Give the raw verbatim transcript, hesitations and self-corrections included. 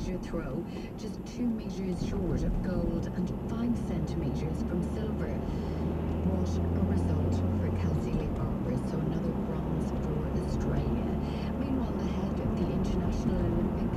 metre throw, just two metres short of gold and five centimetres from silver. What a result for Kelsey Lee Barber, so another bronze for Australia. Meanwhile, the head of the International Olympic